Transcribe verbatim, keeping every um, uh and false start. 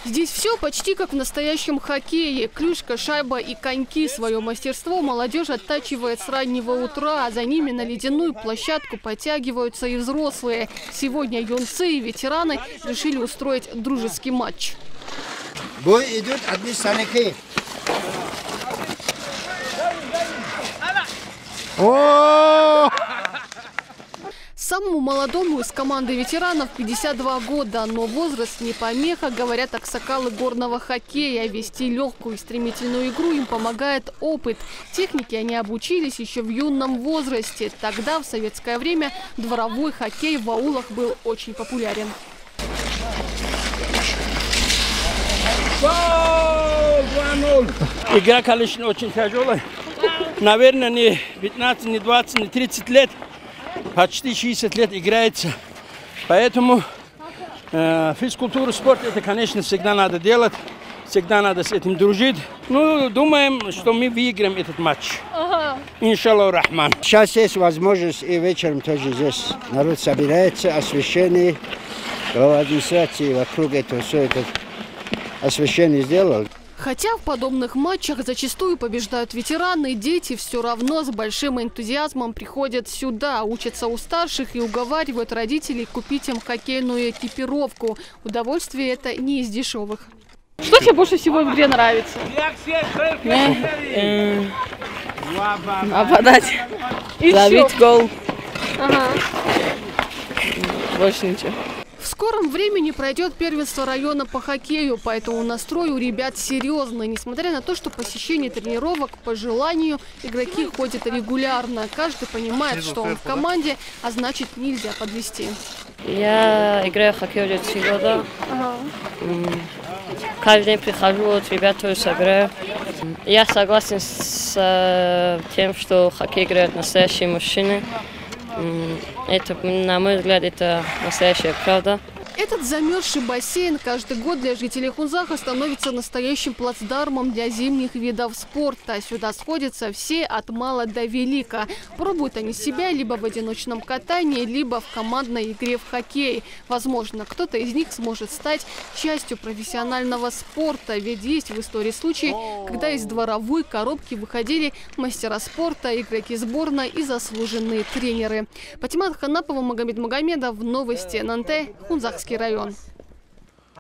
Здесь все почти как в настоящем хоккее. Клюшка, шайба и коньки. Свое мастерство молодежь оттачивает с раннего утра, а за ними на ледяную площадку подтягиваются и взрослые. Сегодня юнцы и ветераны решили устроить дружеский матч. Бой идет одни санки. Самому молодому из команды ветеранов пятьдесят два года, но возраст не помеха, говорят аксакалы горного хоккея. Вести легкую и стремительную игру им помогает опыт. Технике они обучились еще в юном возрасте. Тогда, в советское время, дворовой хоккей в аулах был очень популярен. Игра, конечно, очень тяжелая. Наверное, не пятнадцать, не двадцать, не тридцать лет. Почти шестьдесят лет играется. Поэтому э, физкультуру, спорт, это, конечно, всегда надо делать. Всегда надо с этим дружить. Ну, думаем, что мы выиграем этот матч. Ага. Иншаллах рахман. Сейчас есть возможность, и вечером тоже здесь народ собирается, освещение. Администрации вокруг этого все это освещение сделал. Хотя в подобных матчах зачастую побеждают ветераны, дети все равно с большим энтузиазмом приходят сюда, учатся у старших и уговаривают родителей купить им хоккейную экипировку. Удовольствие это не из дешевых. Что тебе больше всего в игре нравится? Нападать, ловить гол. Ага. Больше ничего. В скором времени пройдет первенство района по хоккею, поэтому настрой у ребят серьезный. Несмотря на то, что посещение тренировок по желанию игроки ходят регулярно. Каждый понимает, что он в команде, а значит нельзя подвести. Я играю в хоккей уже три года. Ага. Каждый день прихожу, вот ребят тоже собираю. Я согласен с тем, что в хоккей играют настоящие мужчины. Это, на мой взгляд, это настоящая правда. Этот замерзший бассейн каждый год для жителей Хунзаха становится настоящим плацдармом для зимних видов спорта. Сюда сходятся все от мала до велика. Пробуют они себя либо в одиночном катании, либо в командной игре в хоккей. Возможно, кто-то из них сможет стать частью профессионального спорта. Ведь есть в истории случаи, когда из дворовой коробки выходили мастера спорта, игроки сборной и заслуженные тренеры. Патимат Ханапова, Магомед Магомедов. Новости эн эн тэ, Хунзахский район.